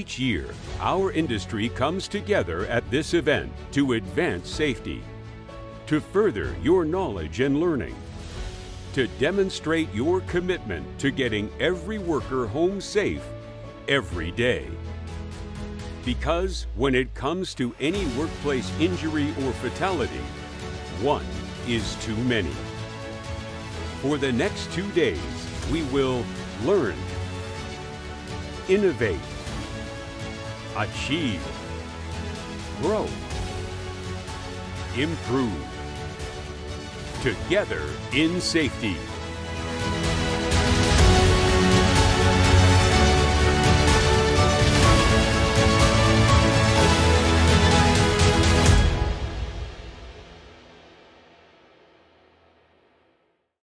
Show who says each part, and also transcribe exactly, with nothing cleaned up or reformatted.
Speaker 1: Each year, our industry comes together at this event to advance safety, to further your knowledge and learning, to demonstrate your commitment to getting every worker home safe every day. Because when it comes to any workplace injury or fatality, one is too many. For the next two days, we will learn, innovate, achieve, grow, improve. Together in safety.